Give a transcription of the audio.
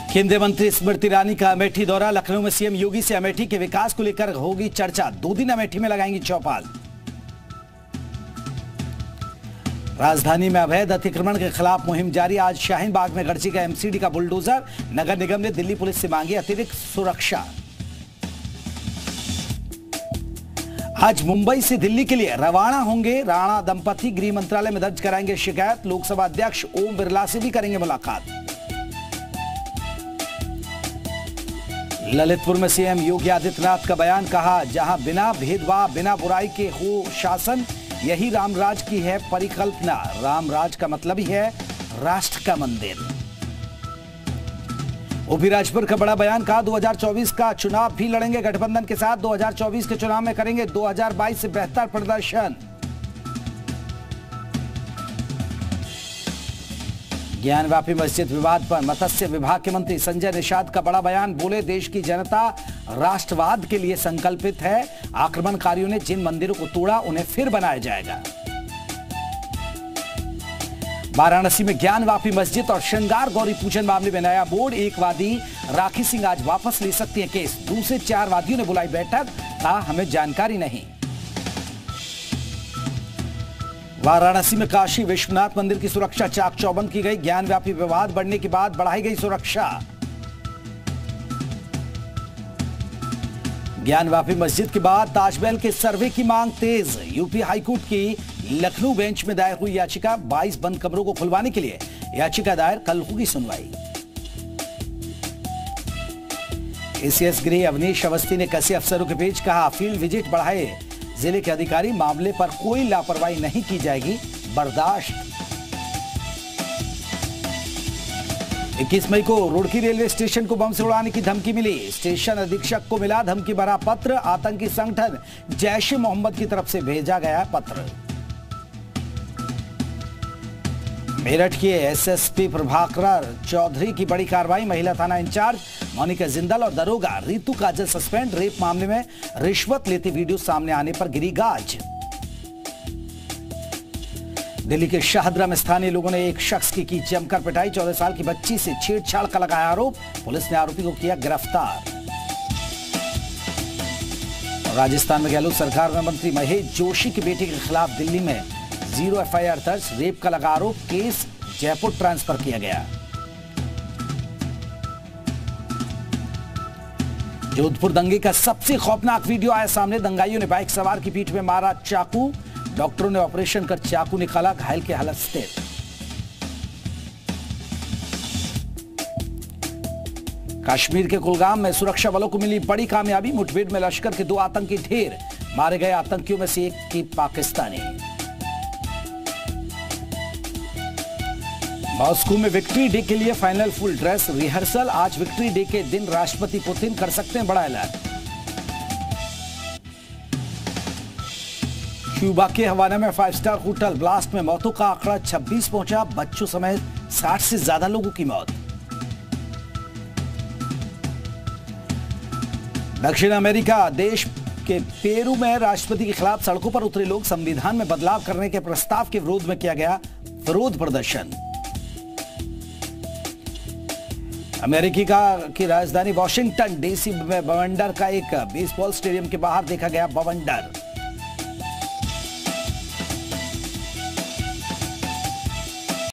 केंद्रीय मंत्री स्मृति ईरानी का अमेठी दौरा। लखनऊ में सीएम योगी से अमेठी के विकास को लेकर होगी चर्चा। 2 दिन अमेठी में लगाएंगी चौपाल। राजधानी में अवैध अतिक्रमण के खिलाफ मुहिम जारी। आज शाहीन बाग में गड़ची का एमसीडी का बुलडोजर। नगर निगम ने दिल्ली पुलिस से मांगी अतिरिक्त सुरक्षा। आज मुंबई से दिल्ली के लिए रवाना होंगे राणा दंपति। गृह मंत्रालय में दर्ज कराएंगे शिकायत। लोकसभा अध्यक्ष ओम बिरला से भी करेंगे मुलाकात। ललितपुर में सीएम योगी आदित्यनाथ का बयान। कहा, जहां बिना भेदभाव बिना बुराई के हो शासन, यही रामराज की है परिकल्पना। रामराज का मतलब ही है राष्ट्र का मंदिर। ओपी राजपुर का बड़ा बयान। कहा, 2024 का चुनाव भी लड़ेंगे गठबंधन के साथ। 2024 के चुनाव में करेंगे 2022 से बेहतर प्रदर्शन। ज्ञानवापी मस्जिद विवाद पर मत्स्य विभाग के मंत्री संजय निषाद का बड़ा बयान। बोले, देश की जनता राष्ट्रवाद के लिए संकल्पित है। आक्रमणकारियों ने जिन मंदिरों को तोड़ा उन्हें फिर बनाया जाएगा। वाराणसी में ज्ञानवापी मस्जिद और श्रृंगार गौरी पूजन मामले में नया बोर्ड। एक वादी राखी सिंह आज वापस ले सकती है केस। दूसरे 4 वादियों ने बुलाई बैठक। कहा, हमें जानकारी नहीं। वाराणसी में काशी विश्वनाथ मंदिर की सुरक्षा चाक चौबंद की गई। ज्ञानव्यापी विवाद बढ़ने के बाद बढ़ाई गई सुरक्षा। ज्ञानव्यापी मस्जिद के बाद ताजमहल के सर्वे की मांग तेज। यूपी हाईकोर्ट की लखनऊ बेंच में दायर हुई याचिका। 22 बंद कमरों को खुलवाने के लिए याचिका दायर। कल होगी सुनवाई। एसीएस गृह अवनीश अवस्थी ने कसे अफसरों के बीच। कहा, फील्ड विजिट बढ़ाए जिले के अधिकारी। मामले पर कोई लापरवाही नहीं की जाएगी बर्दाश्त। 21 मई को रुड़की रेलवे स्टेशन को बम से उड़ाने की धमकी मिली। स्टेशन अधीक्षक को मिला धमकी भरा पत्र। आतंकी संगठन जैश-ए-मोहम्मद की तरफ से भेजा गया पत्र। मेरठ के एसएसपी प्रभाकर चौधरी की बड़ी कार्रवाई। महिला थाना इंचार्ज मोनिका जिंदल और दरोगा रीतू काजल सस्पेंड। रेप मामले में रिश्वत लेते वीडियो सामने आने पर गिरी गाज। दिल्ली के शाहदरा में स्थानीय लोगों ने एक शख्स की जमकर पिटाई। 14 साल की बच्ची से छेड़छाड़ का लगाया आरोप। पुलिस ने आरोपी को किया गिरफ्तार। राजस्थान में गहलोत सरकार में मंत्री महेश जोशी के बेटे के खिलाफ दिल्ली में 0 एफआईआर दर्ज। रेप का लगा आरोप। केस जयपुर ट्रांसफर किया गया। जोधपुर दंगे का सबसे खौफनाक वीडियो आया सामने। दंगाइयों ने बाइक सवार की पीठ में मारा चाकू। डॉक्टरों ने ऑपरेशन कर चाकू निकाला। घायल की हालत स्थिर। कश्मीर के कुलगाम में सुरक्षा बलों को मिली बड़ी कामयाबी। मुठभेड़ में लश्कर के 2 आतंकी ढेर। मारे गए आतंकियों में से एक की पाकिस्तानी। मॉस्को में विक्ट्री डे के लिए फाइनल फुल ड्रेस रिहर्सल। आज विक्ट्री डे के दिन राष्ट्रपति पुतिन कर सकते हैं बड़ा ऐलान। क्यूबा के हवाना में 5 स्टार होटल ब्लास्ट में मौतों का आंकड़ा 26 पहुंचा। बच्चों समेत 60 से ज्यादा लोगों की मौत। दक्षिण अमेरिका देश के पेरू में राष्ट्रपति के खिलाफ सड़कों पर उतरे लोग। संविधान में बदलाव करने के प्रस्ताव के विरोध में किया गया विरोध प्रदर्शन। अमेरिका की राजधानी वॉशिंगटन डीसी में बवंडर का एक बेसबॉल स्टेडियम के बाहर देखा गया बवंडर।